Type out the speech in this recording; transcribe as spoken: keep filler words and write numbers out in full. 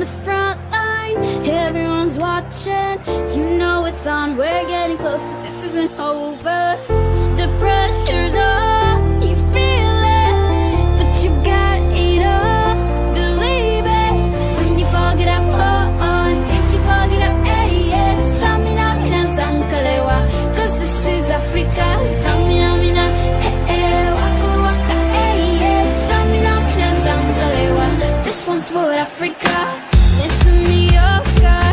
front line, everyone's watching. You know it's on, we're getting closer, this isn't over. The pressure's on, you feel it, but you got it all. Believe it, 'cause when you fall, get up, oh, oh, and if you fall, get up, hey, yeah. Samina, mina, sankalewa, 'cause this is Africa. Samina, mina, eh, eh, waka, waka, hey, yeah. This one's for Africa. Listen me, oh God.